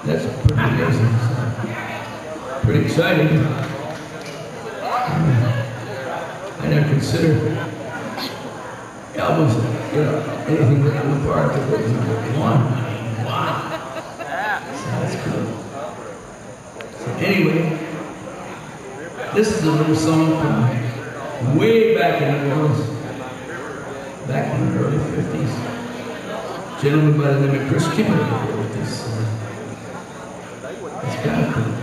That's pretty amazing. Pretty exciting. I never considered albums, anything that I'm a part of that was number one. Wow. So that's cool. So anyway, this is a little song from way back in New Orleans, back in the early 50s. A gentleman by the name of Chris Kimber wrote this. It's kind of cool.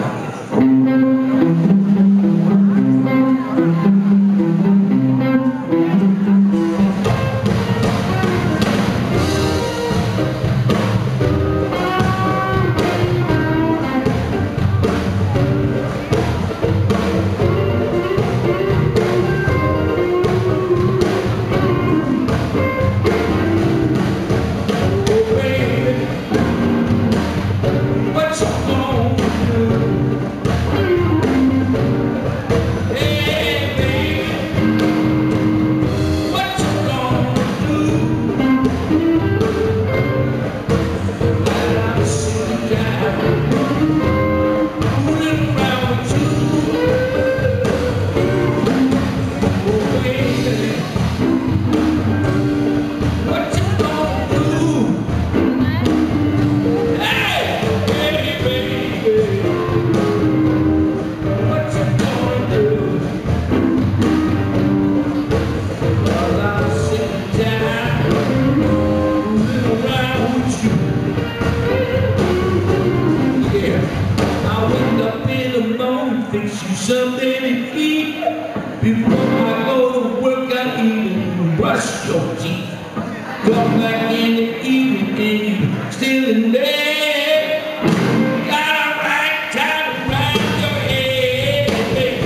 Something to eat before I go to work. I eat and brush your teeth. Come back in the evening and you still in bed. Got a right time to ride your head, baby.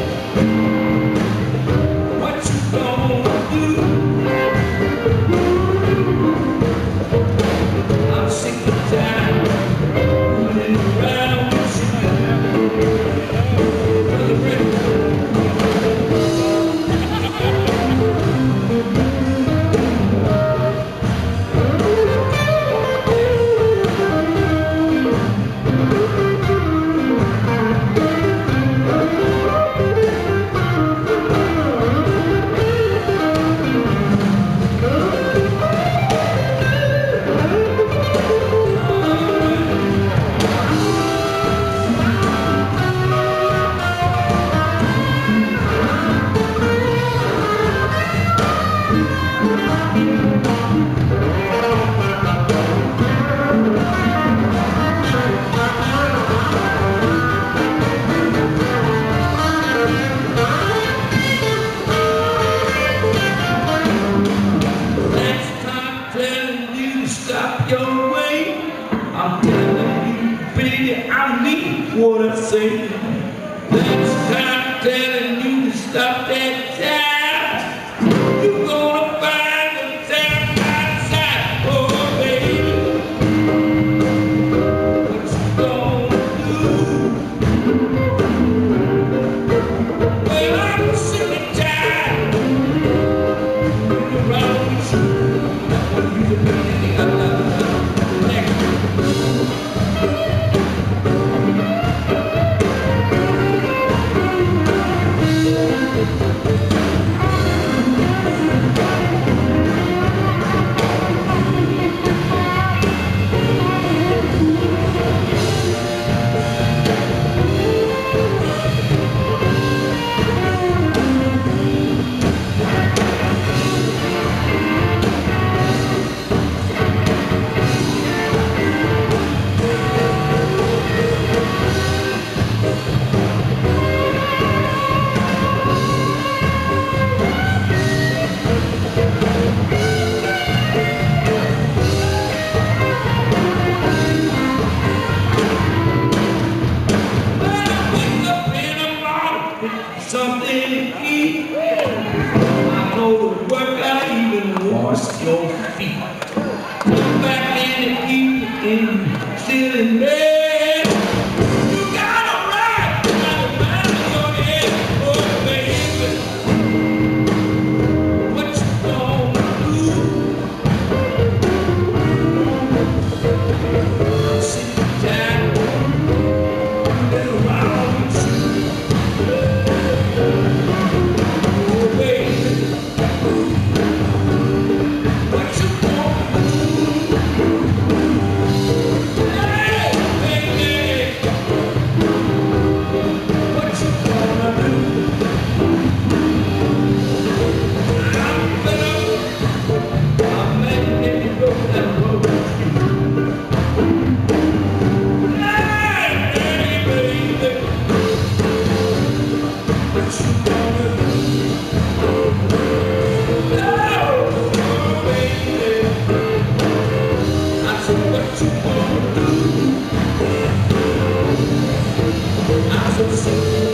What you gonna do? I'm sick and tired running around with you. Your way, I'm telling you, baby, I mean what I say. Next time I'm telling you to stop that time, you're gonna find the time outside, oh baby. What you gonna do? Well, I'm sick and tired running around with you. What you doing? Something to eat. I go to work, I even wash your feet. Come back in the evening and still in bed. You got a right to mind your head, oh baby. What you gonna do? I'm sick and tired. It's